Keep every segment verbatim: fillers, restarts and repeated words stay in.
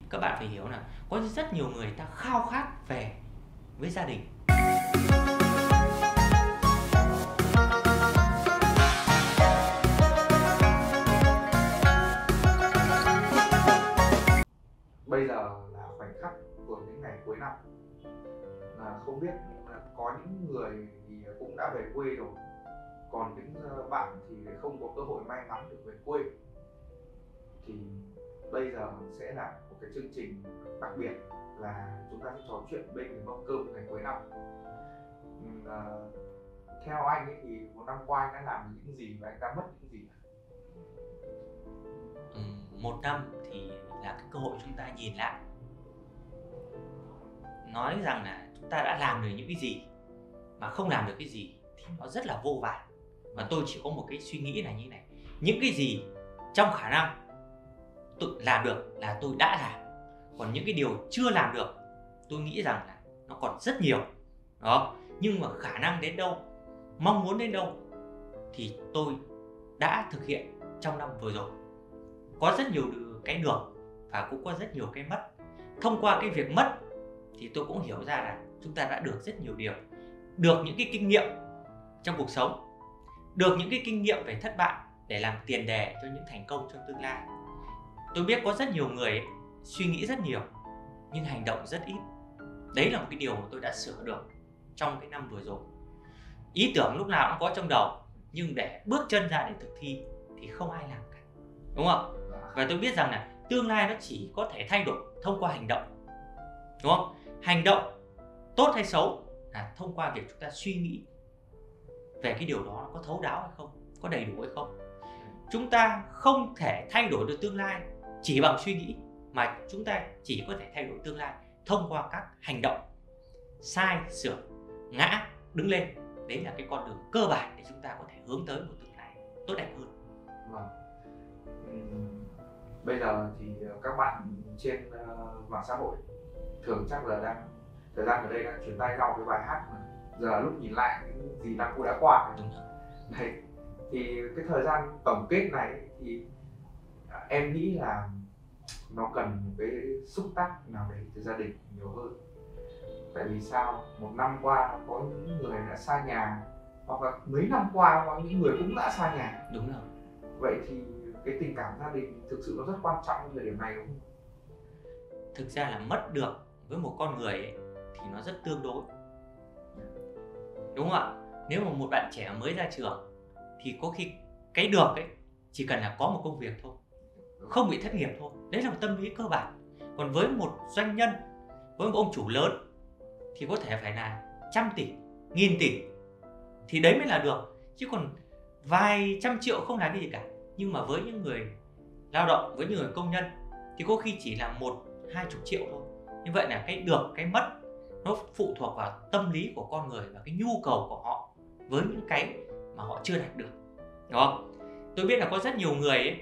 Các bạn phải hiểu là có rất nhiều người ta khao khát về với gia đình. Bây giờ là khoảnh khắc của những ngày cuối năm, là không biết là có những người thì cũng đã về quê rồi, còn những bạn thì không có cơ hội may mắn được về quê. Thì bây giờ sẽ là một cái chương trình đặc biệt là chúng ta sẽ trò chuyện bên cái mâm cơm ngày cuối năm. À, theo anh ấy thì một năm qua anh đã làm được những gì và anh đã mất những gì? Ừ, một năm thì là cái cơ hội chúng ta nhìn lại, nói rằng là chúng ta đã làm được những cái gì mà không làm được cái gì thì nó rất là vô vàn. Và tôi chỉ có một cái suy nghĩ là như này: những cái gì trong khả năng tôi làm được là tôi đã làm, còn những cái điều chưa làm được tôi nghĩ rằng là nó còn rất nhiều đó. Nhưng mà khả năng đến đâu, mong muốn đến đâu thì tôi đã thực hiện trong năm vừa rồi. Có rất nhiều cái được và cũng có rất nhiều cái mất. Thông qua cái việc mất thì tôi cũng hiểu ra là chúng ta đã được rất nhiều điều. Được những cái kinh nghiệm trong cuộc sống, được những cái kinh nghiệm về thất bại để làm tiền đề cho những thành công trong tương lai. Tôi biết có rất nhiều người ấy, suy nghĩ rất nhiều nhưng hành động rất ít. Đấy là một cái điều mà tôi đã sửa được trong cái năm vừa rồi. Ý tưởng lúc nào cũng có trong đầu, nhưng để bước chân ra để thực thi thì không ai làm cả, đúng không? Và tôi biết rằng là tương lai nó chỉ có thể thay đổi thông qua hành động, đúng không? Hành động tốt hay xấu là thông qua việc chúng ta suy nghĩ về cái điều đó có thấu đáo hay không, có đầy đủ hay không. Chúng ta không thể thay đổi được tương lai chỉ bằng suy nghĩ, mà chúng ta chỉ có thể thay đổi tương lai thông qua các hành động. Sai, sửa, ngã, đứng lên. Đấy là cái con đường cơ bản để chúng ta có thể hướng tới một tương lai tốt đẹp hơn. Vâng. Uhm, bây giờ thì các bạn trên uh, mạng xã hội thường chắc là đang thời gian ở đây đang chuyển tay nhau cái bài hát mà giờ lúc nhìn lại những gì năm cũ đã qua. Đúng rồi. Đấy. Thì cái thời gian tổng kết này thì em nghĩ là nó cần một cái xúc tác nào đấy từ gia đình nhiều hơn. Tại vì sao? Một năm qua có những người đã xa nhà, hoặc là mấy năm qua có những người cũng đã xa nhà. Đúng rồi. Vậy thì cái tình cảm gia đình thực sự nó rất quan trọng trong thời điểm này, đúng không? Thực ra là mất được với một con người ấy, thì nó rất tương đối, đúng không ạ? Nếu mà một bạn trẻ mới ra trường thì có khi cái được ấy chỉ cần là có một công việc thôi, không bị thất nghiệp thôi. Đấy là một tâm lý cơ bản. Còn với một doanh nhân, với một ông chủ lớn thì có thể phải là trăm tỷ, nghìn tỷ thì đấy mới là được. Chứ còn vài trăm triệu không làm cái gì cả. Nhưng mà với những người lao động, với những người công nhân thì có khi chỉ là một, hai chục triệu thôi. Như vậy là cái được, cái mất nó phụ thuộc vào tâm lý của con người và cái nhu cầu của họ với những cái mà họ chưa đạt được, đúng không? Tôi biết là có rất nhiều người ấy,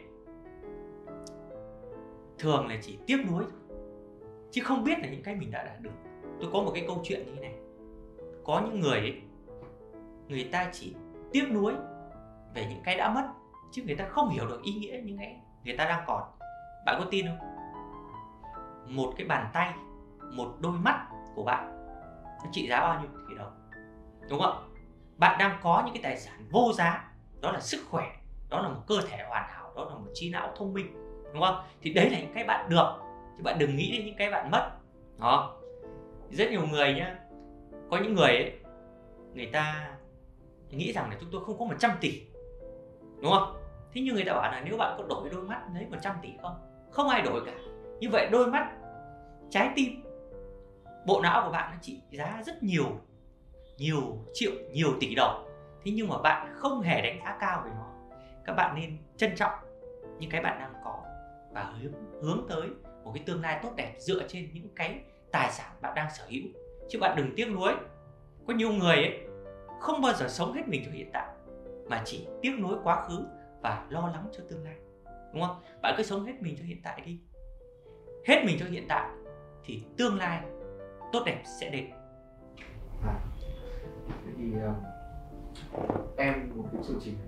thường là chỉ tiếc nuối thôi, chứ không biết là những cái mình đã đạt được. Tôi có một cái câu chuyện như thế này. Có những người ấy, người ta chỉ tiếc nuối về những cái đã mất, chứ người ta không hiểu được ý nghĩa những cái người ta đang còn. Bạn có tin không? Một cái bàn tay, một đôi mắt của bạn nó trị giá bao nhiêu tỷ đồng, đúng không? Bạn đang có những cái tài sản vô giá, đó là sức khỏe, đó là một cơ thể hoàn hảo, đó là một trí não thông minh, đúng không? Thì đấy là những cái bạn được, chứ bạn đừng nghĩ đến những cái bạn mất. Đó. Rất nhiều người nhá, có những người ấy, người ta nghĩ rằng là chúng tôi không có một trăm tỷ, đúng không? Thế nhưng người ta bảo là nếu bạn có đổi đôi mắt lấy một trăm tỷ không? Không ai đổi cả. Như vậy đôi mắt, trái tim, bộ não của bạn nó trị giá rất nhiều, nhiều triệu, nhiều tỷ đồng. Thế nhưng mà bạn không hề đánh giá cao về nó. Các bạn nên trân trọng những cái bạn đang có và hướng, hướng tới một cái tương lai tốt đẹp dựa trên những cái tài sản bạn đang sở hữu. Chứ bạn đừng tiếc nuối. Có nhiều người ấy không bao giờ sống hết mình cho hiện tại, mà chỉ tiếc nuối quá khứ và lo lắng cho tương lai, đúng không? Bạn cứ sống hết mình cho hiện tại đi. Hết mình cho hiện tại thì tương lai tốt đẹp sẽ đến. À, thế thì uh, em một cái chương trình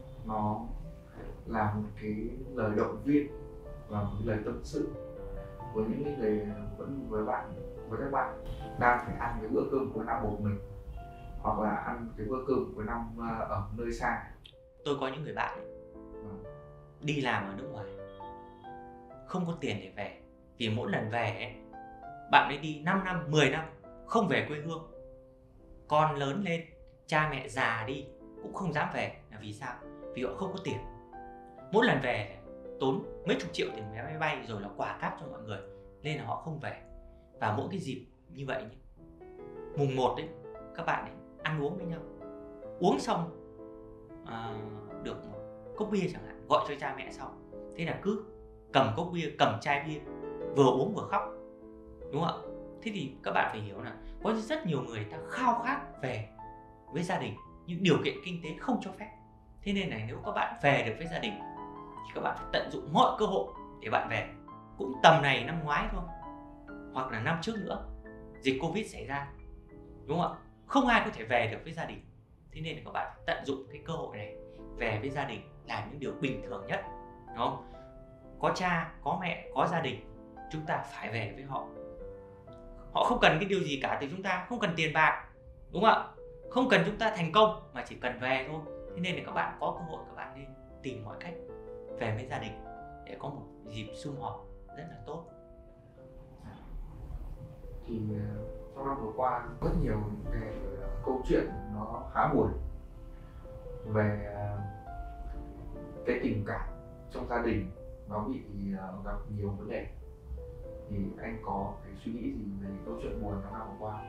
nó là một cái lời động viên và một cái lời tâm sự với những người vẫn với bạn với các bạn đang phải ăn cái bữa cơm cuối năm một mình, hoặc là ăn cái bữa cơm cuối năm ở nơi xa. Tôi có những người bạn ấy, đi làm ở nước ngoài không có tiền để về, vì mỗi lần về ấy, bạn ấy đi năm năm, mười năm không về quê hương. Con lớn lên, cha mẹ già đi cũng không dám về, là vì sao? Vì họ không có tiền. Mỗi lần về tốn mấy chục triệu tiền vé máy bay rồi là quà cáp cho mọi người, nên là họ không về. Và mỗi cái dịp như vậy, mùng một đấy, các bạn ấy ăn uống với nhau, uống xong à, được một cốc bia chẳng hạn, gọi cho cha mẹ xong, thế là cứ cầm cốc bia, cầm chai bia, vừa uống vừa khóc, đúng không ạ? Thế thì các bạn phải hiểu là có rất nhiều người ta khao khát về với gia đình, nhưng điều kiện kinh tế không cho phép. Thế nên là nếu các bạn về được với gia đình thì các bạn phải tận dụng mọi cơ hội để bạn về. Cũng tầm này năm ngoái thôi, hoặc là năm trước nữa, dịch Covid xảy ra, đúng không ạ? Không ai có thể về được với gia đình. Thế nên là các bạn phải tận dụng cái cơ hội này, về với gia đình là những điều bình thường nhất, đúng không? Có cha, có mẹ, có gia đình, chúng ta phải về với họ. Họ không cần cái điều gì cả từ chúng ta, không cần tiền bạc, đúng không ạ? Không cần chúng ta thành công, mà chỉ cần về thôi. Thế nên là các bạn có cơ hội, các bạn nên tìm mọi cách về với gia đình để có một dịp sum họp rất là tốt. Thì trong năm vừa qua rất nhiều những cái câu chuyện nó khá buồn về cái tình cảm trong gia đình, nó bị gặp nhiều vấn đề. Thì anh có cái suy nghĩ gì về những câu chuyện buồn trong năm vừa qua?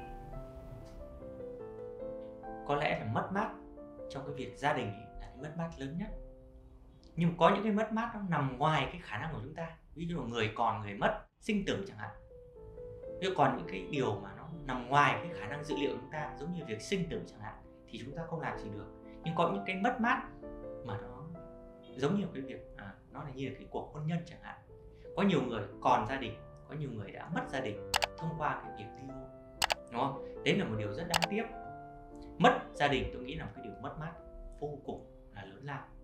Có lẽ là mất mát trong cái việc gia đình là cái mất mát lớn nhất. Nhưng có những cái mất mát nó nằm ngoài cái khả năng của chúng ta. Ví dụ người còn người mất, sinh tử chẳng hạn. Nhưng còn những cái điều mà nó nằm ngoài cái khả năng dự liệu của chúng ta, giống như việc sinh tử chẳng hạn, thì chúng ta không làm gì được. Nhưng có những cái mất mát mà nó giống như cái việc à, nó là như là cái cuộc hôn nhân chẳng hạn. Có nhiều người còn gia đình, có nhiều người đã mất gia đình thông qua cái việc ly hôn, đúng không? Đấy là một điều rất đáng tiếc. Mất gia đình tôi nghĩ là một cái điều mất mát vô cùng là lớn lao.